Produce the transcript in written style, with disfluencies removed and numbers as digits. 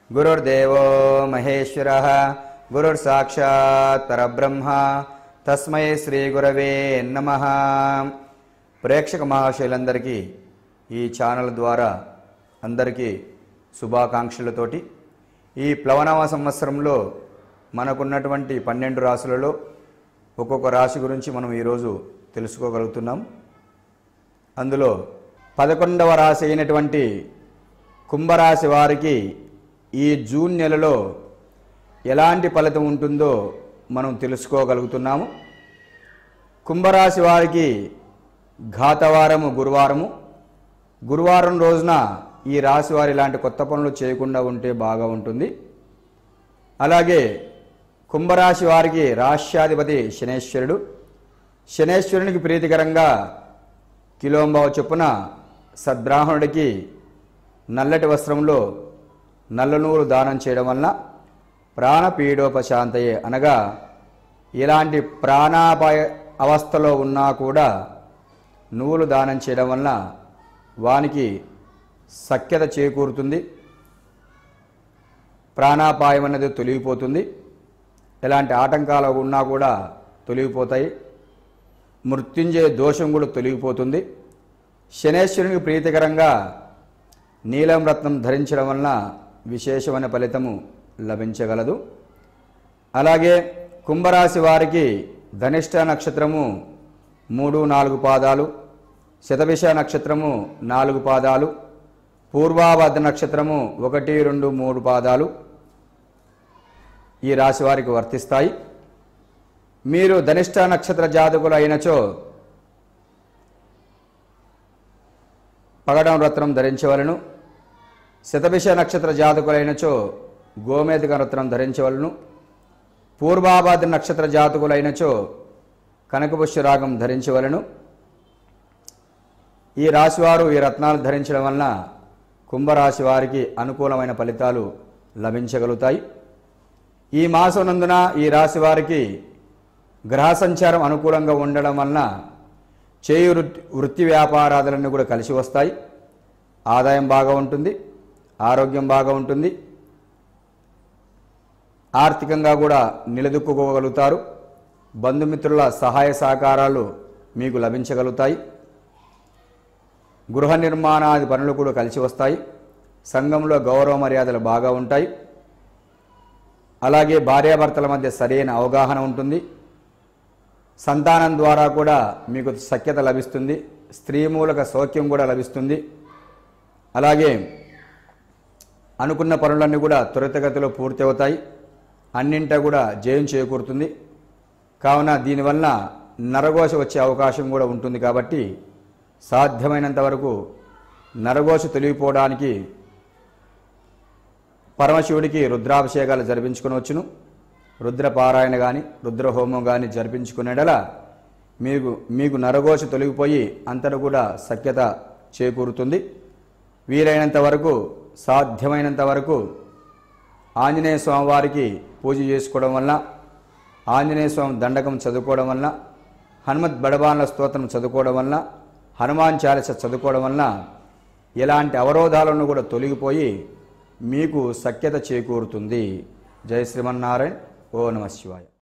గురుర్దేవో మహేశ్వరః గురుర్సాక్షాత్ పరబ్రహ్మ తస్మై శ్రీ గురవే నమః. ప్రేక్షక మహాశయులందరికీ ఈ ఛానల్ ద్వారా అందరికీ శుభాకాంక్షలతోటి ఈ ప్లవనామ సంవత్సరంలో మనకున్నటువంటి 12 రాశులలో ఒక్కొక్క రాశి గురించి మనం ఈరోజు తెలుసుకోగలుగుతున్నాం. అందులో 11వ రాశి అయినటువంటి కుంభరాశి వారికి ఈ జూన్ నెలలో ఎలాంటి ఫలితం ఉంటుందో మనం తెలుసుకోగలుగుతున్నాము. కుంభరాశి వారికి ఘాతవారము గురువారం రోజున ఈ రాశి వారు ఇలాంటి కొత్త పనులు చేయకుండా ఉంటే బాగా ఉంటుంది. అలాగే కుంభరాశి వారికి రాష్ట్రాధిపతి శనేశ్వరునికి ప్రీతికరంగా కిలోంబావ చొప్పున సద్బ్రాహ్మణుడికి నల్లటి వస్త్రంలో నల్ల నూలు దానం చేయడం వలన ప్రాణపీడోపశాంతయే అనగా ఇలాంటి ప్రాణాపాయ అవస్థలో ఉన్నా కూడా నువ్వులు దానం చేయడం వలన వానికి సఖ్యత చేకూరుతుంది, ప్రాణాపాయం అనేది తొలగిపోతుంది, ఎలాంటి ఆటంకాలు ఉన్నా కూడా తొలగిపోతాయి, మృత్యుంజయ దోషం కూడా తొలగిపోతుంది. శనేశ్వరునికి ప్రీతికరంగా నీలం రత్నం ధరించడం వలన విశేషమైన ఫలితము లభించగలదు. అలాగే కుంభరాశి వారికి ధనిష్ట నక్షత్రము 3-4 పాదాలు, శతభిష నక్షత్రము 4 పాదాలు, పూర్వాభద్ర నక్షత్రము 1-2-3 పాదాలు ఈ రాశి వారికి వర్తిస్తాయి. మీరు ధనిష్ట నక్షత్ర జాతకులు అయినచో పగడం రత్నం ధరించవలను, శతభిష నక్షత్ర జాతకులైనచో గోమేధిక రత్నం ధరించవలను, పూర్వాభాద్ర నక్షత్ర జాతకులైనచో కనకపుష్యరాగం ధరించవలను. ఈ రాశివారు ఈ రత్నాలు ధరించడం వలన కుంభరాశి వారికి అనుకూలమైన ఫలితాలు లభించగలుగుతాయి. ఈ మాసం నందున ఈ రాశి వారికి గ్రహ సంచారం అనుకూలంగా ఉండడం వలన చేయు వృత్తి వ్యాపారాదులన్నీ కూడా కలిసి వస్తాయి. ఆదాయం బాగా ఉంటుంది, ఆరోగ్యం బాగా ఉంటుంది, ఆర్థికంగా కూడా నిలదొక్కుకోగలుగుతారు. బంధుమిత్రుల సహాయ సహకారాలు మీకు లభించగలుగుతాయి. గృహ నిర్మాణాది పనులు కూడా కలిసి వస్తాయి. సంఘంలో గౌరవ మర్యాదలు బాగా ఉంటాయి. అలాగే భార్యాభర్తల మధ్య సరైన అవగాహన ఉంటుంది. సంతానం ద్వారా కూడా మీకు సఖ్యత లభిస్తుంది, స్త్రీ మూలక సౌఖ్యం కూడా లభిస్తుంది. అలాగే అనుకున్న పనులన్నీ కూడా త్వరితగతిలో పూర్తి అవుతాయి, అన్నింటా కూడా జయం చేకూరుతుంది. కావున దీనివల్ల నరఘోష వచ్చే అవకాశం కూడా ఉంటుంది. కాబట్టి సాధ్యమైనంత వరకు నరఘోష తొలగిపోవడానికి పరమశివుడికి రుద్రాభిషేకాలు జరిపించుకునవచ్చును. రుద్రపారాయణ కానీ రుద్రహోమం కానీ జరిపించుకునేడల మీకు నరఘోష తొలగిపోయి అంతటా కూడా సఖ్యత చేకూరుతుంది. వీలైనంత వరకు సాధ్యమైనంత వరకు ఆంజనేయ స్వామి వారికి పూజ చేసుకోవడం వలన, ఆంజనేయ స్వామి దండకం చదువుకోవడం వలన, హనుమత్ బడబాన్ల స్తోత్రం చదువుకోవడం వలన, హనుమాన్ చాలీస చదువుకోవడం వలన ఎలాంటి అవరోధాలను కూడా తొలగిపోయి మీకు సఖ్యత చేకూరుతుంది. జై శ్రీమన్నారాయణ. ఓ నమః శివాయ.